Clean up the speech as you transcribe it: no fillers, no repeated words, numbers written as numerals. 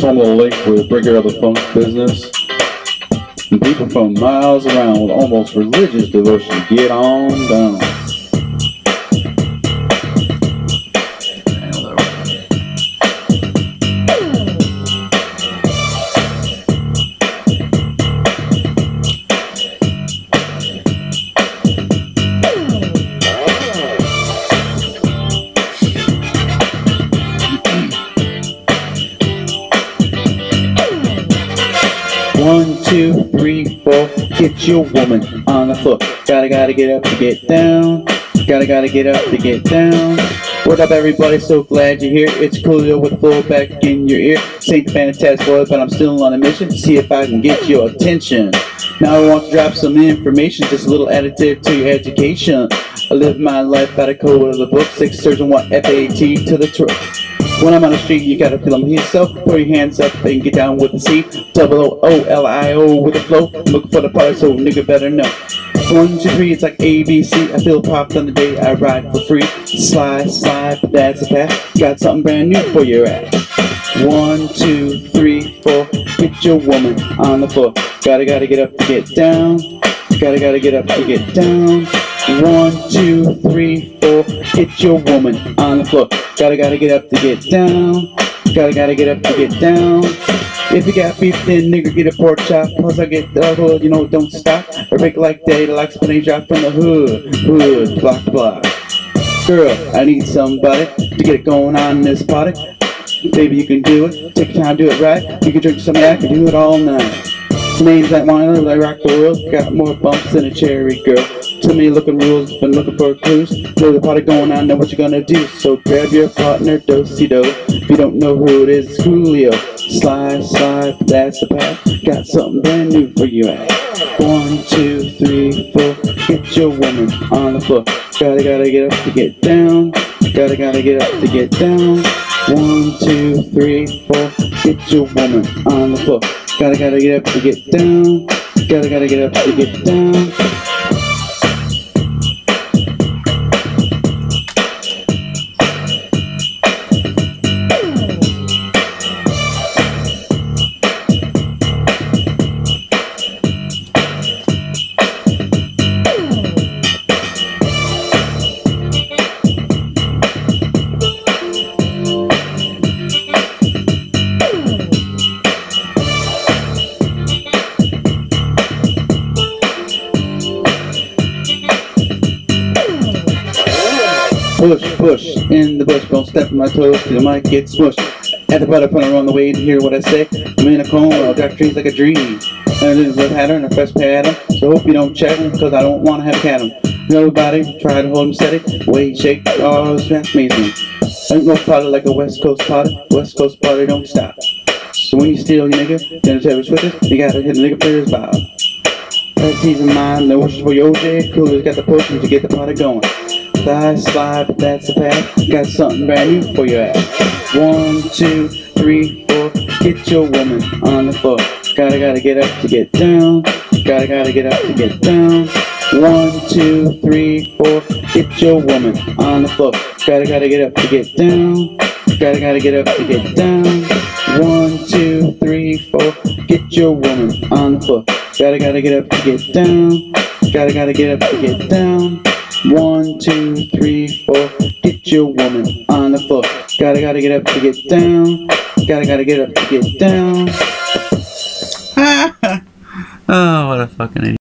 home of the lake for the breaker of the funk business. And people from miles around with almost religious devotion get on down. 1, 2, 3, 4, get your woman on the floor. Gotta get up to get down. Gotta get up to get down. What up, everybody? So glad you're here. It's Coolio with the flow back in your ear. Saint Fantastic Boy, but I'm still on a mission to see if I can get your attention. Now I want to drop some information, just a little additive to your education. I live my life by the code of the book, 6 surgeon 1 FAT to the truth. When I'm on the street, you gotta feel them heat, so put your hands up and get down with the C. Double O-L-I-O with the flow. I'm looking for the party, so nigga better know. 1, 2, 3, it's like ABC. I feel popped on the day I ride for free. Slide, but that's a path. Got something brand new for your ass. 1, 2, 3, 4, get your woman on the floor. Gotta get up to get down. Gotta get up to get down. 1, 2, 3, 4, get your woman on the floor. Gotta get up to get down. Gotta get up to get down. If you got beef, then nigga get a pork chop. Plus I get the hood, you know, don't stop. I break like day, like spinning drop from the hood, block. Girl, I need somebody to get it going on in this party. Baby, you can do it. Take your time, do it right. You can drink some yak and do it all night. Names like mine, I rock the world. Got more bumps than a cherry girl. Too many looking rules, been looking for a cruise. Know the party going on, know what you're gonna do. So grab your partner, do-si-do. If you don't know who it is, it's Coolio. Slide, that's the path. Got something brand new for you at. 1, 2, 3, 4, get your woman on the floor. Gotta get up to get down. Gotta get up to get down. 1, 2, 3, 4, get your woman on the floor. Gotta get up to get down. Gotta get up to get down. Push, in the bush, don't step on my toes, cause I might get smushed. At the butter, put her on the way to hear what I say. I'm in a cone, I'll drop trees like a dream. And it is a pattern, a fresh pattern. So hope you don't check them, cause I don't want to have cat them. Nobody try to hold them steady. The way you shake, oh, that's amazing. Ain't no party like a West Coast party. West Coast party don't stop. So when you steal your nigga, then it's every switches, you gotta hit the nigga player's bow. That's season mine, no wishes for your OJ. Coolio's got the potion to get the party going. Slide, but that's the path. Got something brand new for your ass. 1, 2, 3, 4, get your woman on the floor. Gotta get up to get down. Gotta get up to get down. 1, 2, 3, 4, get your woman on the floor. Gotta get up to get down. Gotta get up to get down. 1, 2, 3, 4, get your woman on the floor. Gotta get up to get down. Gotta get up to get down. 1, 2, 3, 4, get your woman on the floor. Gotta get up to get down. Gotta get up to get down. Oh, what a fucking idiot.